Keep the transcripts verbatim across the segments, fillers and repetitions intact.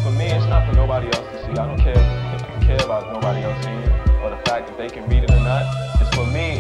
for me, it's not for nobody else to see. I don't care, I don't care about nobody else seeing it, or the fact that they can read it or not. It's for me.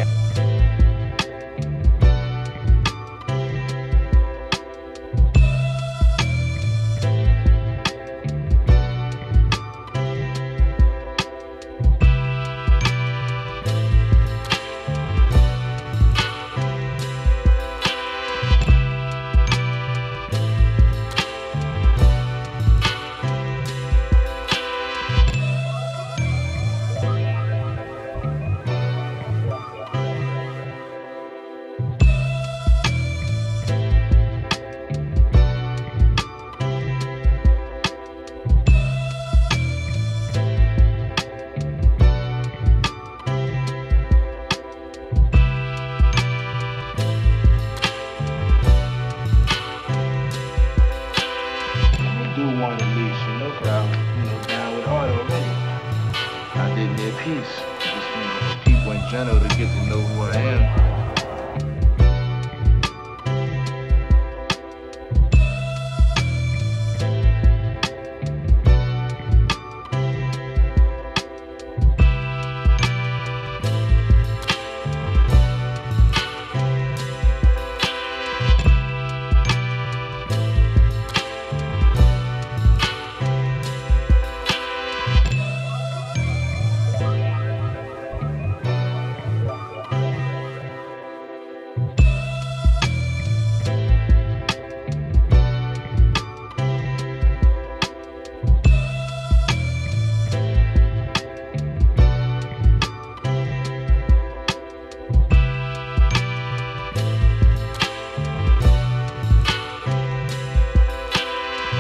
One at least, you know, cause I was, you know, down with art already. I did their piece, just, you know, for people in general to get to know who I am.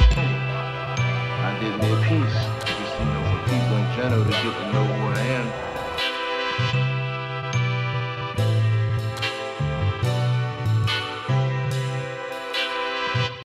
I did their piece, just, you know, for people in general to get to know who I am.